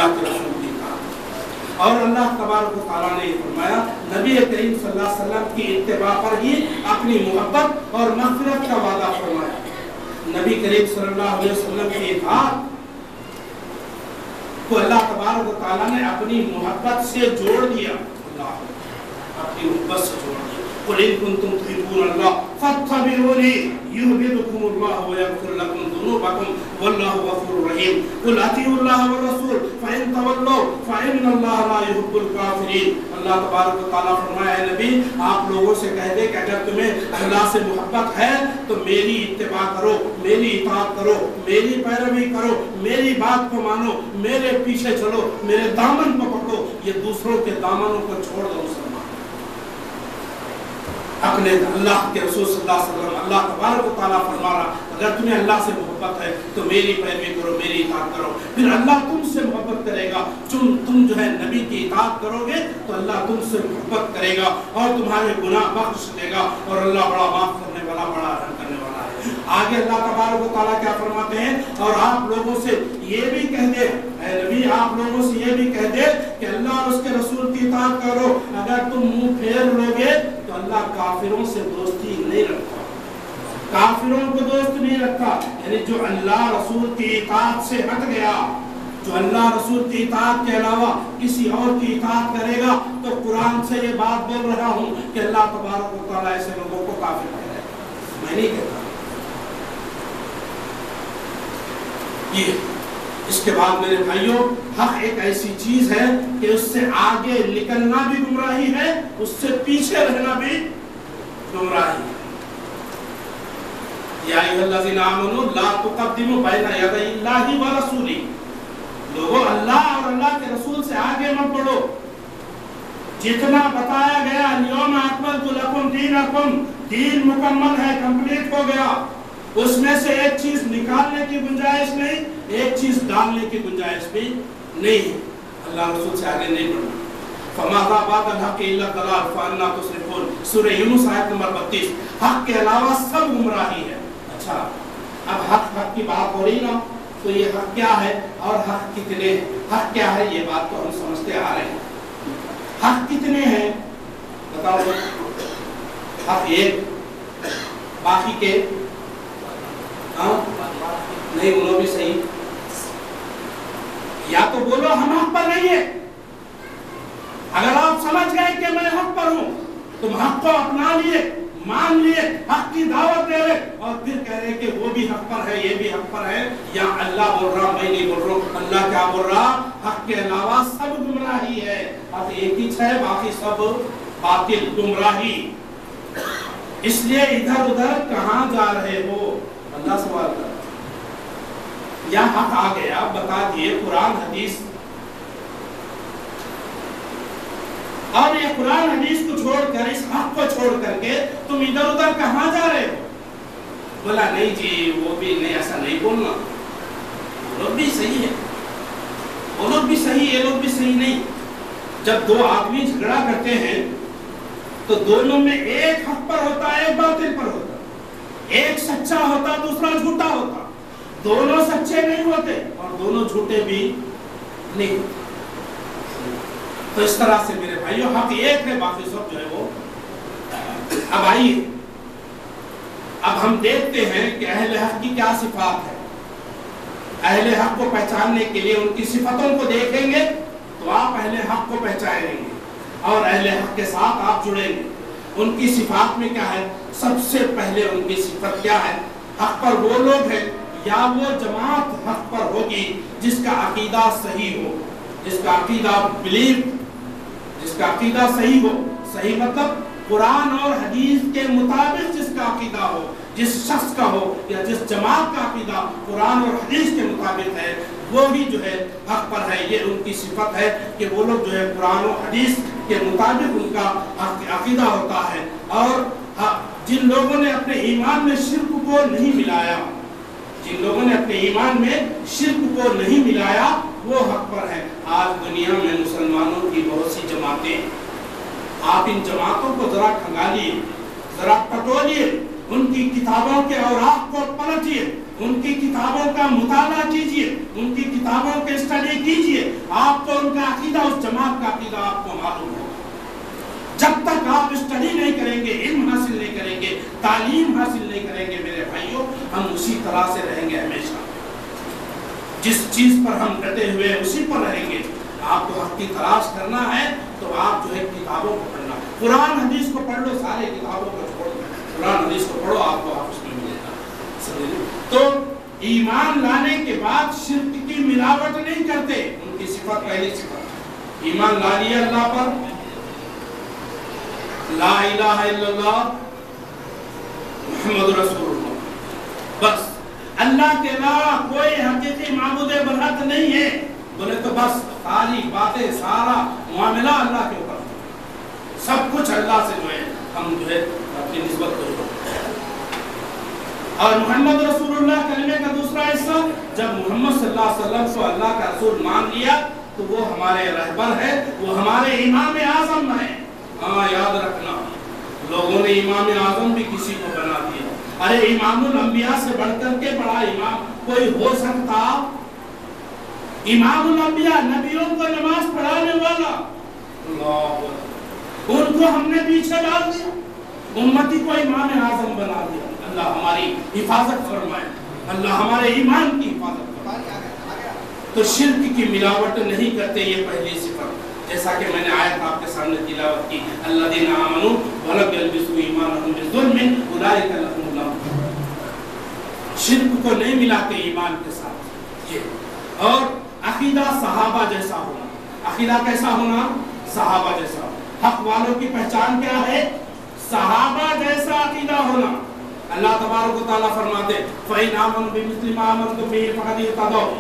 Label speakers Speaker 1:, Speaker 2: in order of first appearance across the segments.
Speaker 1: अल्लाह के रसूल की इताअत। और अल्लाह तबारक व तआला ने फरमाया नबी करीम सल्लल्लाहु अलैहि वसल्लम की इत्तिबा पर ही अपनी मोहब्बत और मग़फ़िरत का वादा फरमाया। नबी करीम सल्लल्लाहु अलैहि वसल्लम की इताअत को अल्लाह तबारक व तआला ने अपनी मोहब्बत से जोड़ दिया, अपनी मोहब्बत से जोड़ दिया। कुल इन कुंतुम तुहिब्बूनल्लाह फत्तबिऊनी युहब्बिबकुमुल्लाह व यग़फिर लकुम ज़ुनूबकुम वल्लाहु गफ़ूरुर रहीम। कुल अतीउल्लाह व रसूल फ़इन तवल्लौ फ़इन्नल्लाह ला युहिब्बुल काफ़िरीन। अल्लाह तबारक व तआला फरमाया है नबी आप लोगों से कह दे कि अगर तुम्हें अल्लाह से मोहब्बत है तो मेरी इत्तिबा करो, मेरी इताअत करो, मेरी पैरवी करो, मेरी बात को मानो, मेरे पीछे चलो, मेरे दामन को पकड़ो। ये दूसरों के दामनों को छोड़ दो मुसलमान। अपने अल्लाह के रसूल सल्लल्लाहु अलैहि वसल्लम अल्लाह तबारक व तआला फरमा रहा अगर तुम्हें अल्लाह से मोहब्बत है तो मेरी पैरवी करो, मेरी इताअत करो। फिर अल्लाह तुमसे मोहब्बत करेगा। तुम जो है नबी की इताअत करोगे तो अल्लाह तुमसे मोहब्बत करेगा और तुम्हारे गुनाह बख्श देगा और अल्लाह बड़ा माफ करने वाला, बड़ा रहम करने वाला है। आगे अल्लाह तबारक व तआला क्या फरमाते हैं और आप लोगों से ये भी कह दे नबी आप लोगों से ये भी कह दे कि अल्लाह और उसके रसूल की इताअत करो। अगर तुम मुंह फेर लोगे तो अल्लाह काफिरों से दोस्ती नहीं रखता, काफिरों को दोस्त नहीं रखता। यानी जो अल्लाह रसूल की इताअत से हट गया, जो अल्लाह रसूल की इताअत के अलावा किसी और की इताअत करेगा तो कुरान से ये बात बोल रहा हूँ कि अल्लाह तबारक व तआला ऐसे लोगों को काफिर कहेगा। मैं नहीं कहता। ये इसके बाद मेरे भाइयों हक एक ऐसी चीज है कि उससे आगे निकलना भी गुमराही है, उससे पीछे रहना भी गुमराही है। या अय्युहल्लज़ीना आमनू ला तुक़द्दिमू बैना यदैल्लाहि व रसूली। लोगों अल्लाह और अल्लाह के रसूल से आगे मत बढ़ो। जितना बताया गया अल-यौमा अकमलतु लकुम दीनकुम, दीन मुकम्मल है, कंप्लीट हो गया। उसमें से एक चीज निकालने की गुंजाइश नहीं, एक चीज डालने की गुंजाइश भी नहीं है। अल्लाह रसूल से आगे नहीं बढ़ना। फमाज़ा बादल हक़ इल्ला दलाल फअन्ना तुस्रिफून। सूरह यूनुस आयत नंबर 32। हक के अलावा सब गुमराही है। अच्छा अब हक की बात हो रही ना, तो ये हक क्या है और हक कितने हैं? हक क्या है ये बात तो हम समझते आ रहे हैं। हक कितने हैं बताओ? हक एक, बाकी के नहीं बोलो भी सही। या तो बोलो हम हक पर नहीं है। अगर आप समझ गए कि मैं हक पर हूं, तुम हक को अपना लिए, मान लिए, हक की दावत दे रहे और फिर कह रहे कि वो भी हक पर है, ये भी हक पर है। या अल्लाह बोल रहा मैं नहीं बोल रहा हूं। अल्लाह क्या बोल रहा? हक के अलावा सब गुमराही है। अब एक ही है, बाकी सब बातिल गुमराही। इसलिए इधर उधर कहां जा रहे हो? अल्लाह सवाल कर या हक आ गया, बता दिए कुरान हदीस, और ये कुरान हदीस को छोड़कर, इस हक को छोड़ करके तुम इधर उधर कहां जा रहे हो? बोला नहीं जी वो भी नहीं, ऐसा नहीं बोलना, वो लोग भी सही है, वो लोग भी सही, ये लोग भी सही नहीं। जब दो आदमी झगड़ा करते हैं तो दोनों में एक हक पर होता है, एक बातिल पर होता है। एक सच्चा होता, दूसरा झूठा होता। दोनों सच्चे नहीं होते और दोनों झूठे भी नहीं होते। तो इस तरह से मेरे भाइयों हक एक है, बाकी सब जो है वो। अब आइए, अब हम देखते हैं कि अहले हक की क्या सिफात है। अहले हक को पहचानने के लिए उनकी सिफतों को देखेंगे तो आप अहले हक को पहचानेंगे और अहले हक के साथ आप जुड़ेंगे। उनकी सिफात में क्या है? सबसे पहले उनकी सिफत क्या है? हक पर वो लोग हैं या वो जमात हक पर होगी जिसका अकीदा सही हो, जिसका अकीदा बिलीव, जिसका अकीदा सही हो। सही मतलब कुरान और हदीस के मुताबिक जिसका अकीदा हो, जिस शख्स का हो या जिस जमात का अकीदा कुरान और हदीस के मुताबिक है, वो ही जो है हक पर है। ये उनकी सिफत है कि वो लोग जो है कुरान और हदीस के मुताबिक उनका अकीदा होता है। और जिन लोगों ने अपने ईमान में शिर्क को नहीं मिलाया, जिन लोगों ने अपने ईमान में शिर्क को नहीं मिलाया, वो हक पर है। आज दुनिया में मुसलमानों की बहुत सी जमातें, आप इन जमातों को जरा खंगालिए, जरा टटोलिए, उनकी किताबों के औराक को पलटिए, उनकी किताबों का मुताला कीजिए, उनकी किताबों के स्टडी कीजिए। ان کا عقیدہ اس جماعت کا عقیدہ آپ کو معلوم ہوگا۔ جب تک آپ اسٹڈی نہیں کریں گے، علم حاصل نہیں کریں گے، تعلیم حاصل نہیں کریں گے میرے بھائیوں، ہم اسی طرح سے رہیں گے ہمیشہ۔ جس چیز پر ہم ڈٹے ہوئے اسی پر رہیں گے۔ آپ کو حق کی تلاش کرنا ہے تو آپ جو ہے کتابوں کو پڑھنا، قرآن حدیث کو پڑھ لو، سارے کتابوں کو چھوڑ دو، قرآن حدیث کو پڑھو، آپ کو آپ اس میں ملے گا۔ تو ایمان لانے کے بعد شرک کی ملاوٹ نہیں کرتے، ان کی صفت پہلی صفت ایمان لا لیا اللہ پر، لا الہ الا اللہ محمد رسول اللہ، بس اللہ کے علاوہ کوئی حقیقی معبود برحق نہیں ہے بولے تو بس خالی باتیں، سارا معاملہ اللہ کے اوپر، سب کچھ اللہ سے جو ہے ہم جو ہے اپنی نسبت کو۔ اور محمد رسول اللہ کلمے کا دوسرا حصہ، جب محمد صلی اللہ علیہ وسلم کو اللہ کا رسول مان لیا تو وہ ہمارے رہبر ہے، وہ ہمارے امام اعظم ہے۔ ہاں یاد رکھنا، لوگوں نے امام اعظم بھی کسی کو بنا دیا۔ ارے امام الانبیاء سے بڑھ کر کے بڑا امام کوئی ہو سکتا؟ امام الانبیاء، نبیوں کو نماز پڑھانے والا، اللہ، ان کو ہم نے پیچھے ڈال دیا، امتی کو امام اعظم بنا دیا۔ اللہ ہماری حفاظت فرمائے، اللہ ہمارے ایمان کی حفاظت فرمائے۔ تو شرک کی ملاوٹ نہیں کرتے، یہ پہلی صفت، جیسا کہ میں نے آیت آپ کے سامنے تلاوت کی، الذین آمنوا ولم یلبسوا ایمانہم بظلم اولئک لہم الامن، شرک کو نہیں ملاتے ایمان کے ساتھ۔ یہ اور عقیدہ صحابہ جیسا ہونا، عقیدہ کیسا ہونا؟ صحابہ جیسا۔ حق والوں کی پہچان کیا ہے؟ صحابہ جیسا عقیدہ ہونا۔ اللہ تبارک و تعالیٰ فرماتے فَإِنْ آمَنُوا بِمِثْلِ مَا آمَنْتُم بِهِ فَقَدِ اهْتَدَوْا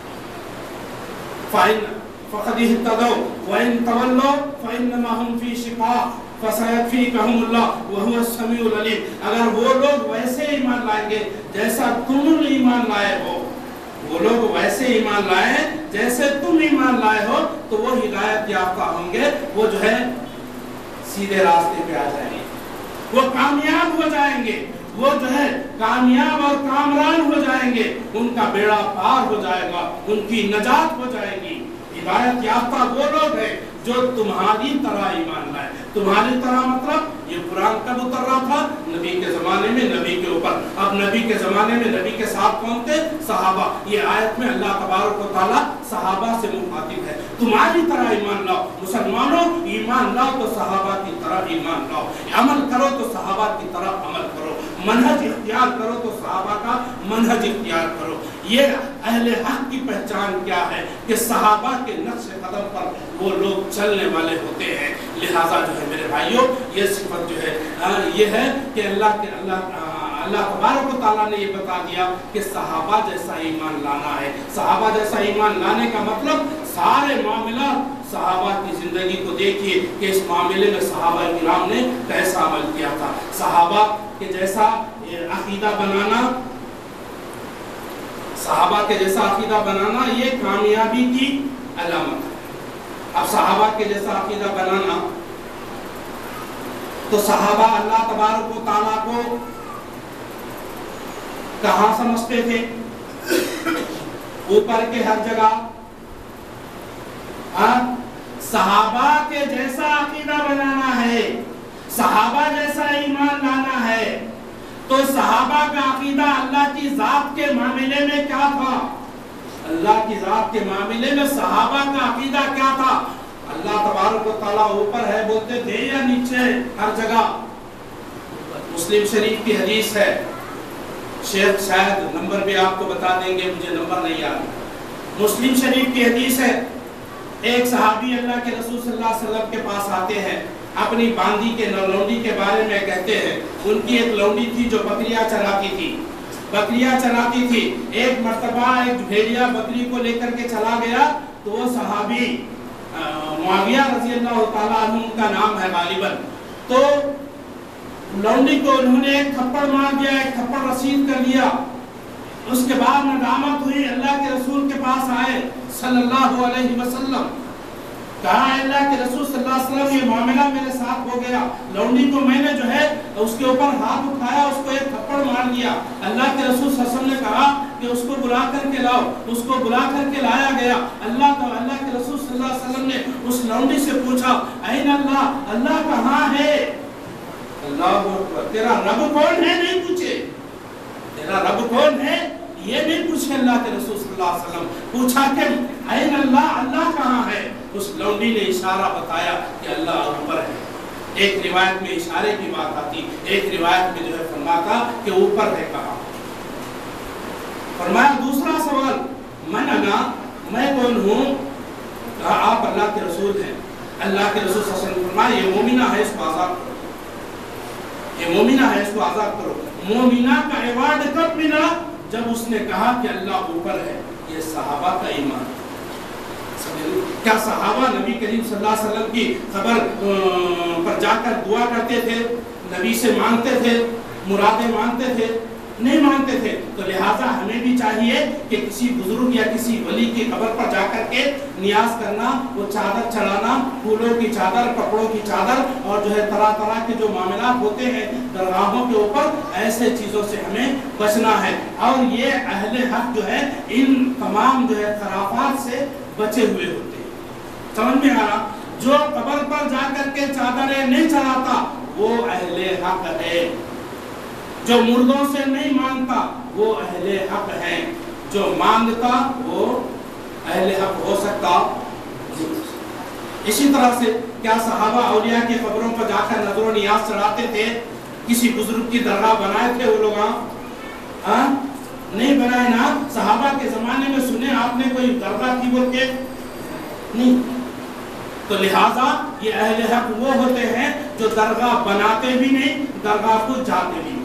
Speaker 1: وَإِنْ تَوَلَّوْا فَإِنَّمَا هُمْ فِي شِقَاقٍ فَسَيَكْفِيكَهُمُ اللَّهُ وَهُوَ السَّمِيعُ الْعَلِيمُ۔ اگر وہ لوگ ویسے ایمان لائیں گے جیسا تم ایمان لائے ہو، وہ لوگ ویسے ایمان لائے جیسے تم ایمان لائے ہو، تو وہ ہدایت یافتہ ہوں گے، وہ جو ہے سیدھے راستے پہ آ جائیں گے، وہ کامیاب ہو جائیں گے، وہ جو ہے کامیاب اور کامران ہو جائیں گے، ان کا بیڑا پار ہو جائے گا، ان کی نجات ہو جائے گی۔ ہدایت یافتہ وہ لوگ ہیں جو تمہاری طرح ایمان لائے۔ تمہاری طرح مطلب یہ قرآن کب اتر رہا تھا؟ نبی کے زمانے میں نبی کے اوپر۔ اب نبی کے زمانے میں نبی کے ساتھ کون تھے؟ صحابہ۔ یہ آیت میں اللہ تبارک و تعالیٰ صحابہ سے مخاطب ہے، تمہاری طرح ایمان لاؤ۔ مسلمانوں ایمان لاؤ تو صحابہ کی طرح ایمان لاؤ، عمل کرو تو صحابہ کی طرح عمل کرو، منہج اختیار کرو تو صحابہ کا منہج اختیار کرو۔ یہ اہل حق کی پہچان کیا ہے کہ صحابہ کے نقش قدم پر وہ لوگ چلنے والے ہوتے ہیں۔ لہٰذا جو ہے میرے بھائیوں، یہ صفت جو ہے یہ ہے کہ اللہ تبارک و تعالیٰ نے یہ بتا دیا کہ صحابہ جیسا ایمان لانا ہے۔ صحابہ جیسا ایمان لانے کا مطلب سارے معاملات صحابہ کی زندگی کو دیکھیے کہ اس معاملے میں صحابہ کرام نے کیسا عمل کیا تھا۔ صحابہ کے جیسا عقیدہ بنانا، صحابہ کے جیسا عقیدہ بنانا یہ کامیابی کی علامت ہے۔ اب صحابہ کے جیسا عقیدہ بنانا تو صحابہ اللہ تبارک و تعالیٰ کو کہاں سمجھتے تھے؟ اوپر کے ہر جگہ۔ صحابہ کے جیسا عقیدہ بنانا ہے، صحابہ جیسا ایمان لانا ہے، تو صحابہ کا عقیدہ اللہ کی ذات کے معاملے میں کیا تھا؟ اللہ کی ذات کے معاملے میں صحابہ کا عقیدہ کیا تھا؟ اللہ تبارک و تعالیٰ اوپر ہے بولتے تھے یا نیچے ہے؟ ہر جگہ۔ مسلم شریف کی حدیث ہے، شیخ شاید نمبر بھی آپ کو بتا دیں گے، مجھے نمبر نہیں یاد۔ مسلم شریف کی حدیث ہے، ایک صحابی اللہ کے رسول صلی اللہ علیہ وسلم کے پاس آتے ہیں، اپنی باندی کے لونڈی کے بارے میں کہتے ہیں۔ ان کی ایک لونڈی تھی جو بکریاں چراتی تھی۔ ایک مرتبہ ایک بھیڑیا بکری کو لے کر کے چلا گیا تو وہ صحابی معاویہ رضی اللہ تعالیٰ عنہ ان کا نام ہے غالباً، تو لونڈی کو انہوں نے ایک تھپڑ مار دیا، ایک تھپڑ رسید کر دیا۔ اس کے بعد ندامت ہوئی، اللہ کے رسول کے پاس آئے صلی اللہ علیہ وسلم، کہا اللہ کے رسول صلی اللہ علیہ وسلم یہ معاملہ میرے ساتھ ہو گیا، لونڈی کو میں نے جو ہے اس کے اوپر ہاتھ اٹھایا، اس کو ایک تھپڑ مار دیا۔ اللہ کے رسول صلی اللہ علیہ وسلم نے کہا کہ اس کو بلا کر کے لاؤ، اس کو بلا کر کے لایا گیا۔ اللہ کے رسول صلی सल्लल्लाहु अलैहि वसल्लम ने उस लौंडी से पूछा, ऐन अल्लाह, अल्लाह कहाँ है? अल्लाह अकबर, तेरा रब कौन है नहीं पूछे, तेरा रब कौन है ये नहीं पूछे अल्लाह के रसूल सल्लल्लाहु अलैहि वसल्लम, पूछा कि ऐन अल्लाह, अल्लाह कहाँ है? उस लौंडी ने इशारा बताया कि अल्लाह ऊपर है। एक रिवायत में इशारे की बात आती, एक रिवायत में जो है फरमाता कि ऊपर है कहाँ। फरमाया दूसरा सवाल, मन अना, मैं कौन हूँ? कहा आप अल्लाह के रसूल हैं। अल्लाह के रसूल सल्लल्लाहु अलैहि वसल्लम फरमाया ये मोमिना है, इसको आजाद करो, ये मोमिना है, इसको आजाद करो। मोमिना का अवार्ड कब मिला? जब उसने कहा कि अल्लाह ऊपर है। ये सहाबा का ईमान। क्या सहाबा नबी करीम सल्लल्लाहु अलैहि वसल्लम की खबर पर जाकर दुआ करते थे, नबी से मांगते थे, मुरादें मांगते थे? नहीं मानते थे। तो लिहाजा हमें भी चाहिए कि किसी बुजुर्ग या किसी वली की खबर पर जाकर के नियाज करना, वो चादर चढ़ाना, फूलों की चादर, कपड़ों की चादर और जो है तरह तरह के जो मामलात होते हैं दरगाहों के ऊपर, ऐसे चीज़ों से हमें बचना है। और ये अहले हक जो है इन तमाम जो है खराफात से बचे हुए होते हैं। समझ में आ रहा? जो कब्र पर जाकर के चादरें नहीं चढ़ाता वो अहले हक है। जो मुर्दों से नहीं मांगता वो अहले हक है। जो मांगता वो अहले हक हो सकता। इसी तरह से क्या सहाबा औलिया की कब्रों पर जाकर नजर नियाज चढ़ाते थे? किसी बुजुर्ग की दरगाह बनाए थे वो लोग? हाँ, नहीं बनाए ना। सहाबा के जमाने में सुने आपने कोई दरगाह की बोल के? नहीं। तो लिहाजा ये अहले हक वो होते हैं जो दरगाह बनाते भी नहीं, दरगाह को जाते भी नहीं।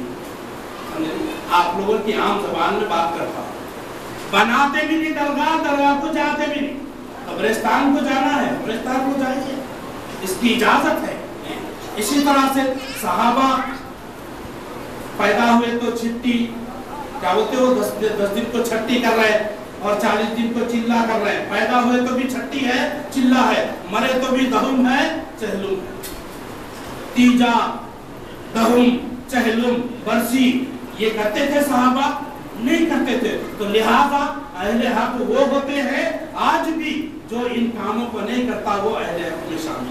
Speaker 1: आप लोगों की आम जबान में बात करता हूँ, बनाते भी नहीं दरगाह, दरगाह को जाते भी नहीं। कब्रिस्तान को जाना है, कब्रिस्तान को जाइए, इसकी इजाजत है। इसी तरह से सहाबा पैदा हुए तो छिट्टी, क्या बोलते हो, 10 दिन को छट्टी कर रहे और 40 दिन को चिल्ला कर रहे हैं। पैदा हुए तो भी छट्टी है, चिल्ला है, मरे तो भी दहुम है, चहलुम है। तीजा, दहुम, चहलुम, बरसी ये करते थे सहाबा? नहीं करते थे। तो लिहाजा अहले हक वो होते हैं आज भी जो इन कामों को नहीं करता, वो अहले हक में शामिल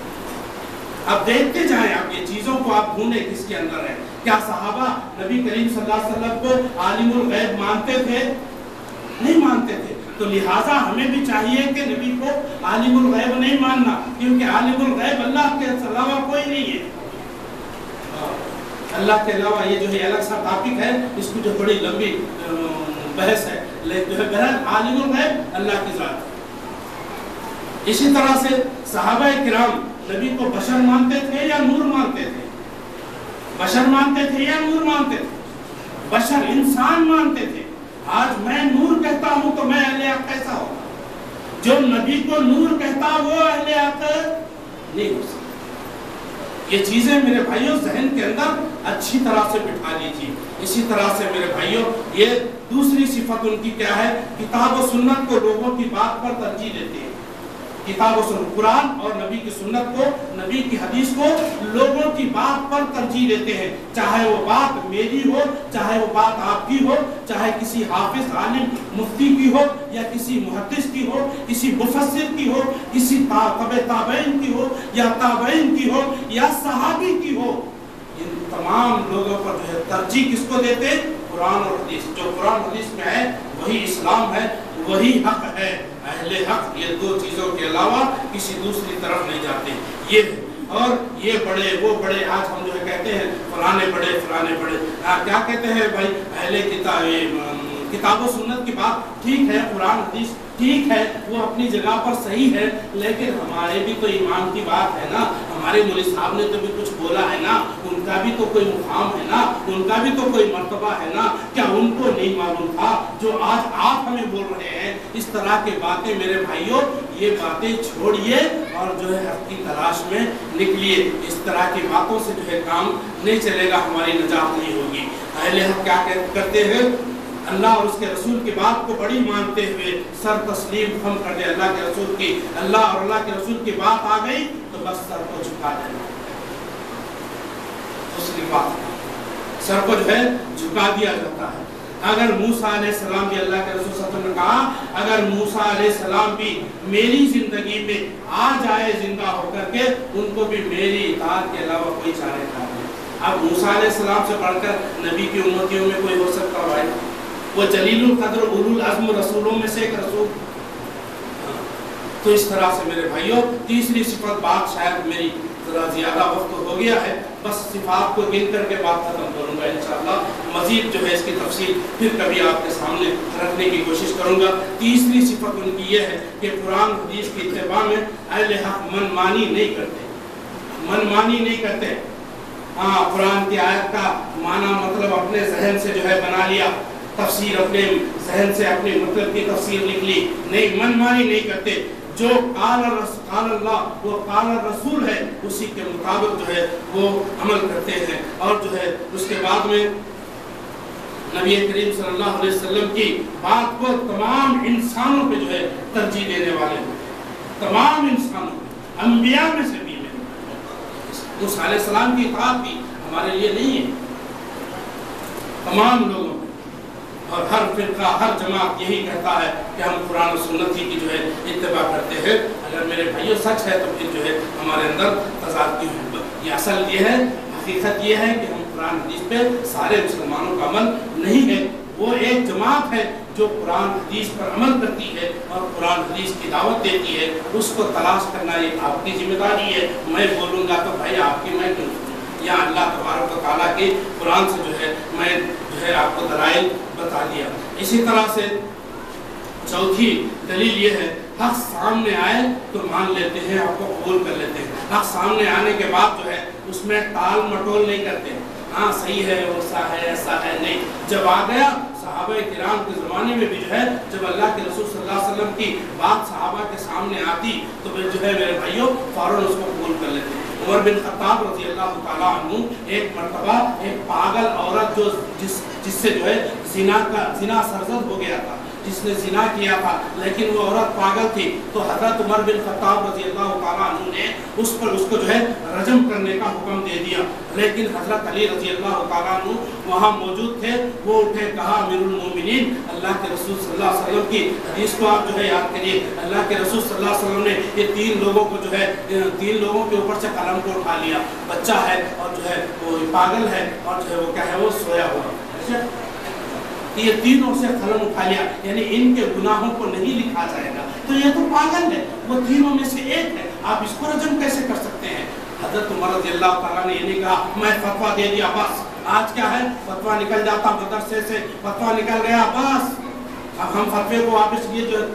Speaker 1: है। अब देखते जाएं आप ये चीजों को, आप ढूंढे किसके अंदर है। क्या सहाबा नबी करीम सल्लल्लाहु अलैहि वसल्लम को आलिमुल गैब मानते थे? नहीं मानते थे। तो लिहाजा हमें भी चाहिए कि नबी को आलिमुल गैब नहीं मानना, क्योंकि आलिमुल गैब अल्लाह के अलावा कोई नहीं है। अल्लाह के अलावा ये जो है अलग सा टॉपिक है, इसको जो बड़ी लंबी बहस है, लेकिन जो है बहरहाल आलिमुल गैब अल्लाह की ज़ात। इसी तरह से सहाबा किराम नबी को बशर मानते थे या नूर मानते थे? बशर मानते थे या नूर मानते थे? बशर, इंसान मानते थे। आज मैं नूर कहता हूँ तो मैं अहले हक कैसा होगा? जो नबी को नूर कहता वो अहले हक नहीं हो सकता। ये चीजें मेरे भाइयों जहन के अंदर अच्छी तरह से बिठा लीजिए। इसी तरह से मेरे भाइयों ये दूसरी सिफत उनकी क्या है? किताब और सुन्नत को लोगों की बात पर तरजीह देते हैं। किताब और सुन्नत, कुरान और नबी की सुन्नत को, नबी की हदीस को लोगों की बात पर तरजीह देते हैं। चाहे वो बात मेरी हो, चाहे वो बात आपकी हो, चाहे किसी हाफिज आलिम मुफ्ती की हो या किसी मुहद्दिस की हो, किसी मुफस्सिर की हो, किसी ताबईन की हो या ताबईन की हो या सहाबी की हो। इन तमाम लोगों पर जो है तरजीह किसको देते? कुरान और हदीस। जो कुरान हदीस में है वही इस्लाम है, वही हक है। अहले हक ये दो चीजों के अलावा किसी दूसरी तरफ नहीं जाते। ये और ये बड़े वो बड़े, आज हम जो है कहते हैं फलाने बड़े फलाने बड़े। क्या कहते हैं भाई? अहले किताब सुन्नत की बात ठीक है, कुरान हदीस ठीक है, वो अपनी जगह पर सही है, लेकिन हमारे भी तो ईमान की बात है ना। हमारे मौलवी साहब ने तो भी कुछ बोला है ना, उनका भी तो कोई मुकाम है ना, उनका भी तो कोई मर्तबा है ना। क्या उनको नहीं मालूम था जो आज आप हमें बोल रहे हैं? इस तरह की बातें मेरे भाइयों, ये बातें छोड़िए और जो है हक की तलाश में निकलिए। इस तरह की बातों से जो है काम नहीं चलेगा, हमारी निजात नहीं होगी। अहले हक क्या करते हैं? अल्लाह और उसके रसूल की बात को बड़ी मानते हुए सर तस्लीम हम कर दे अल्लाह के रसूल की। अल्लाह और अल्लाह के रसूल की बात आ गई तो बस सर को झुका देना। दूसरी बात, सर को जो है झुका दिया जाता है। اگر موسیٰ علیہ السلام بھی, اللہ کے رسول صلی اللہ علیہ وسلم نے کہا اگر موسیٰ علیہ السلام بھی میری زندگی میں آ جائے زندہ ہو کر کے, ان کو بھی میری اطاعت کے علاوہ کوئی چارہ کار نہیں. اب موسیٰ علیہ السلام سے بڑھ کر نبی کی امتیوں میں کوئی ہو سکتا بھائی؟ وہ جلیل القدر اولو العزم رسولوں میں سے ایک رسول. تو اس طرح سے میرے بھائیوں, تیسری صفت, بات شاید میری ذرا زیادہ وقت ہو گیا ہے, بس صفات کو گن کر کے بات ختم کروں گا انشاءاللہ. مزید جو ہے اس کی تفصیل پھر کبھی آپ کے سامنے رکھنے کی کوشش کروں گا. تیسری صفت ان کی یہ ہے کہ قرآن حدیث کی اتباع میں اہل حق من مانی نہیں کرتے, من مانی نہیں کرتے. ہاں, قرآن کی آیت کا معنی مطلب اپنے ذہن سے جو ہے بنا لیا, تفسیر اپنے ذہن سے اپنے مطلب کی تفسیر لکھ لی, نہیں, من مانی نہیں کرتے. جو قال اللہ وہ قال الرسول ہے اسی کے مطابق جو ہے وہ عمل کرتے ہیں. اور جو ہے اس کے بعد میں نبی کریم صلی اللہ علیہ وسلم کی بات کو تمام انسانوں پہ جو ہے ترجیح دینے والے ہیں, تمام انسانوں پہ, انبیاء میں سے بھی. موسیٰ علیہ السلام کی اطاعت بھی ہمارے لیے نہیں ہے, تمام لوگوں. اور ہر فرقہ, ہر جماعت یہی کہتا ہے کہ ہم قرآن و سنت ہی کی جو ہے اتباع کرتے ہیں. اگر میرے بھائیوں سچ ہے تو پھر جو ہے ہمارے اندر تضاد کیوں ہے؟ یہ اصل یہ ہے, حقیقت یہ ہے کہ ہم قرآن حدیث پہ سارے مسلمانوں کا عمل نہیں ہے. وہ ایک جماعت ہے جو قرآن حدیث پر عمل کرتی ہے اور قرآن حدیث کی دعوت دیتی ہے. اس کو تلاش کرنا یہ آپ کی ذمہ داری ہے. میں بولوں گا تو بھائی آپ کی, میں کیوں, یا اللہ تبارک و تعالیٰ کے قرآن سے جو ہے میں جو ہے آپ کو دلائل بتا دیا. اسی طرح سے چوتھی دلیل یہ ہے, حق سامنے آئے تو مان لیتے ہیں, آپ کو قبول کر لیتے ہیں. حق سامنے آنے کے بعد جو ہے اس میں ٹال مٹول نہیں کرتے, ہاں صحیح ہے, ویسا ہے, ایسا ہے, نہیں. جب آ گیا صحابہ کرام کے زمانے میں بھی جو ہے جب اللہ کے رسول صلی اللہ علیہ وسلم کی بات صحابہ کے سامنے آتی تو پھر جو ہے میرے بھائیوں فوراً اس کو قبول کر لیتے ہیں. عمر بن خطاب رضی اللہ تعالیٰ عنہ ایک مرتبہ ایک پاگل عورت جو جس سے جو ہے زنا سرزد ہو گیا تھا, جس نے زنا کیا تھا لیکن وہ عورت پاگل تھی, تو حضرت عمر بن خطاب رضی اللہ تعالیٰ عنہ نے اس کو جو ہے رجم کرنے کا حکم دے دیا. لیکن حضرت علی رضی اللہ تعالیٰ عنہ وہاں موجود تھے. وہ اٹھے, کہا امیر المومنین, اللہ کے رسول صلی اللہ علیہ وسلم کی حدیث کو آپ جو ہے یاد کریے. اللہ کے رسول صلی اللہ علیہ وسلم نے یہ 3 لوگوں کو جو ہے 3 لوگوں کے اوپر سے قلم کو اٹھا لیا. بچہ ہے اور جو ہے وہ پاگل ہے اور جو ہے وہ کیا ہے وہ سویا ہوا. یہ تینوں سے قلم اٹھا لیا, یعنی ان کے گناہوں کو نہیں لکھا جائے گا. تو یہ تو پاگل ہے, وہ تینوں میں سے ایک ہے, آپ اس کو رجم کیسے کر سکتے ہیں؟ حضرت عمر رضی اللہ تعالیٰ نے یہ نہیں کہا میں فتویٰ دے دیا بس, آج کیا ہے فتویٰ نکل جاتا مدرسے سے, فتویٰ نکل گیا بس, اب ہم فتوے کو واپس یہ جو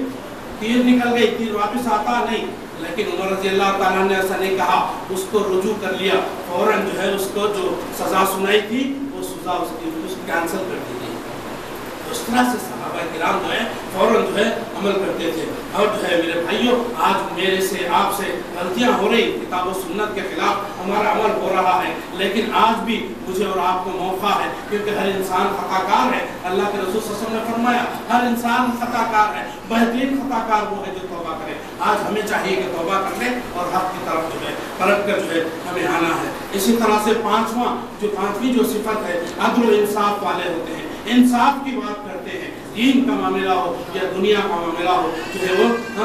Speaker 1: تیر نکل گئی, تیر واپس آتا نہیں. لیکن عمر رضی اللہ تعالیٰ نے ایسا نہیں کہا, اس کو رجوع کر لیا. فوراً جو ہے اس کو جو سزا سنائی تھی وہ سزا اس کی کینسل کر دی گئی. اس طرح سے صحابہ کرام جو ہے فوراً جو ہے عمل کرتے تھے. اور جو ہے میرے بھائیوں آج میرے سے آپ سے غلطیاں ہو رہی, کتاب و سنت کے خلاف ہمارا عمل ہو رہا ہے, لیکن آج بھی مجھے اور آپ کو موقع ہے, کیونکہ ہر انسان خطا کار ہے. اللہ کے رسول صلی اللہ علیہ وسلم نے فرمایا ہر انسان خطا کار ہے, بہترین خطا کار وہ ہے جو توبہ کرے. آج ہمیں چاہیے کہ توبہ کر لیں اور حق کی طرف جو ہے پلٹ کر جو ہے ہمیں آنا ہے. اسی طرح سے پانچویں جو صفت ہے, عدل و انصاف والے ہوتے ہیں, انصاف کی بات کرتے ہیں. دین کا معاملہ ہو یا دنیا کا معاملہ ہو جو ہے وہ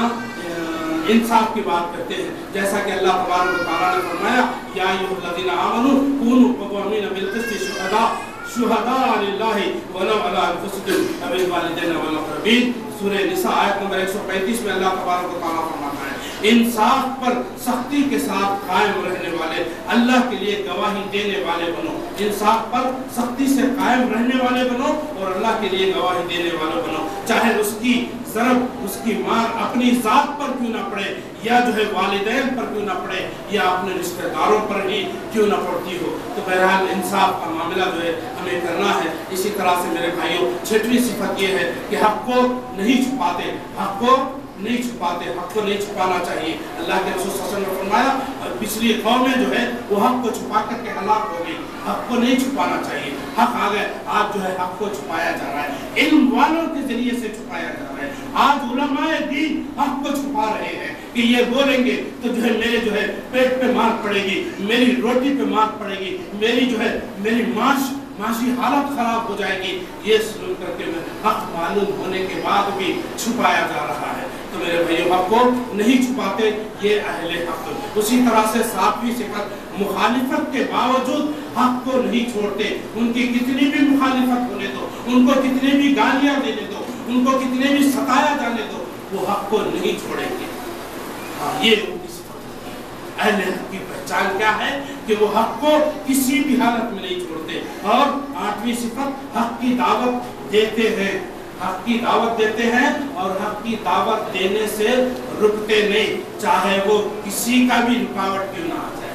Speaker 1: انصاف کی بات کرتے ہیں. جیسا کہ اللہ تبارک و تعالیٰ نے فرمایا یا ایھا الذین آمنوا کونوا قوامین بالقسط شہداء للہ ولو علی انفسکم او الوالدین والاقربین. سورہ نساء آیت نمبر 135 میں اللہ تبارک و تعالیٰ فرماتا ہے انصاف پر سختی کے ساتھ قائم رہنے والے, اللہ کے لیے گواہی دینے والے بنو. انصاف پر سختی سے قائم رہنے والے بنو اور اللہ کے لیے گواہی دینے والے بنو. چاہے اس کی ضرب, اس کی مار اپنی ذات پر کیوں نہ پڑے, یا جو ہے والدین پر کیوں نہ پڑے, یا اپنے رشتہ داروں پر ہی کیوں نہ پڑتی ہو. تو بہرحال انصاف کا معاملہ جو ہے ہمیں کرنا ہے. اسی طرح سے میرے بھائیوں چھٹویں صفت یہ ہے کہ حق کو نہیں چھپاتے, حق کو نہیں چھپانا چاہیے. اللہ کے رسول صلی اللہ علیہ وسلم نے فرمایا پچھلی قومیں جو ہے وہ حق کو چھپا کر کے ہلاک ہو گئی. حق کو نہیں چھپانا چاہیے. حق آ گئے, آج جو ہے حق کو چھپایا جا رہا ہے, علم والوں کے ذریعے سے چھپایا جا رہا ہے. آج علماء دین حق کو چھپا رہے ہیں کہ یہ بولیں گے تو جو ہے میرے جو ہے پیٹ پہ مار پڑے گی, میری روٹی پہ مار پڑے گی, میری جو ہے میری معاش معاشی حالت خراب ہو جائے گی، یہ سن کر کے حق معلوم ہونے کے بعد بھی چھپایا جا رہا ہے۔ تو میرے بھائیو، حق کو نہیں چھپاتے یہ اہل حق۔ اسی طرح سے ساتویں صفت، مخالفت کے باوجود حق کو نہیں چھوڑتے۔ ان کی کتنی بھی مخالفت ہونے دو، ان کو کتنے بھی گالیاں دینے دو، ان کو کتنے بھی ستایا جانے دو، وہ حق کو نہیں چھوڑیں گے۔ ہاں، یہ ان کی صفت ہے۔ اہل حق کی پہچان کیا ہے کہ وہ حق کو کسی بھی حالت میں نہیں چھوڑتے۔ اور آٹھویں صفت، حق کی دعوت دیتے ہیں، حق کی دعوت دیتے ہیں اور حق کی دعوت دینے سے رکتے نہیں، چاہے وہ کسی کا بھی رکاوٹ کیوں نہ آ جائے،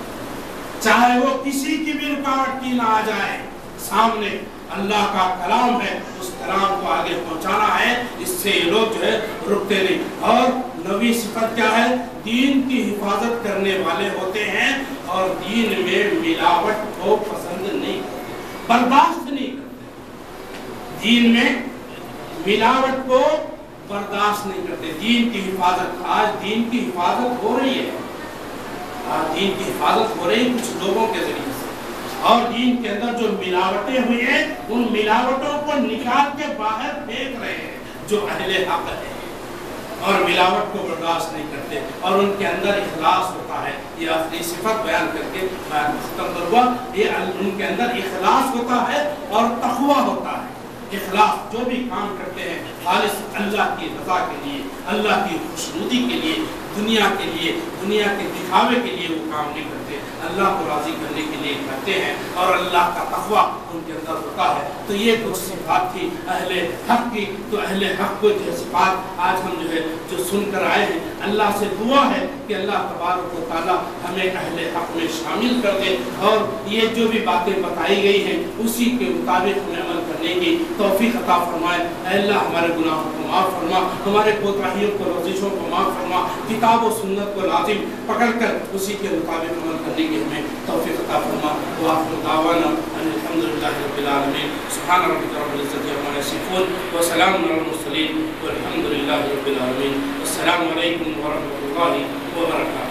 Speaker 1: چاہے وہ کسی کی بھی رکاوٹ کی نہ آ جائے۔ سامنے اللہ کا کلام ہے، اس کلام کو آگے پہنچانا ہے، اس سے یہ لوگ جو ہے رکتے نہیں۔ اور نویں صفت کیا ہے؟ دین کی حفاظت کرنے والے ہوتے ہیں اور دین میں ملاوٹ کو پسند نہیں کرتے، برداشت نہیں کرتے، دین میں ملاوٹ کو برداشت نہیں کرتے۔ دین کی حفاظت، آج دین کی حفاظت ہو رہی ہے، آج دین کی حفاظت ہو رہی ہے کچھ لوگوں کے ذریعے سے، اور دین کے اندر جو ملاوٹیں ہوئی ہیں ان ملاوٹوں کو نکال کے باہر پھینک رہے ہیں جو اہل حق ہے، اور ملاوٹ کو برداشت نہیں کرتے، اور ان کے اندر اخلاص ہوتا ہے۔ یہ آخری صفت بیان کر کے میں ختم کروں گا۔ یہ ان کے اندر اخلاص ہوتا ہے اور تقویٰ ہوتا ہے۔ اخلاص، جو بھی کام کرتے ہیں خالص اللہ کی رضا کے لیے، اللہ کی خوشنودی کے لیے، دنیا کے لیے، دنیا کے دکھاوے کے لیے وہ کام نہیں کرتے، اللہ کو راضی کرنے کے لیے کرتے ہیں، اور اللہ کا تقویٰ ان کے اندر ہوتا ہے۔ تو یہ کچھ صفات تھی اہل حق کی۔ تو اہل حق کو جو صفات آج ہم جو ہے جو سن کر آئے ہیں، اللہ سے دعا ہے کہ اللہ تبارک و تعالی ہمیں اہل حق میں شامل کر دے، اور یہ جو بھی باتیں بتائی گئی ہیں اسی کے مطابق ہمیں عمل کرنے کی توفیق عطا فرمائے۔ اے اللہ ہمارے گناہوں کو معاف فرما، ہمارے کوتاہیوں کو، لغزشوں کو معاف فرما، کتاب و سنت کو لازم پکڑ کر اسی کے مطابق عمل کرنے کی ہمیں توفیق عطا فرما۔ وآخر دعوانا ان الحمدللہ رب العالمین، سبحان ربک رب العزۃ عما یصفون، وسلام علی المرسلین، والحمدللہ رب العالمین۔ السلام علیکم ورحمۃ اللہ وبرکاتہ۔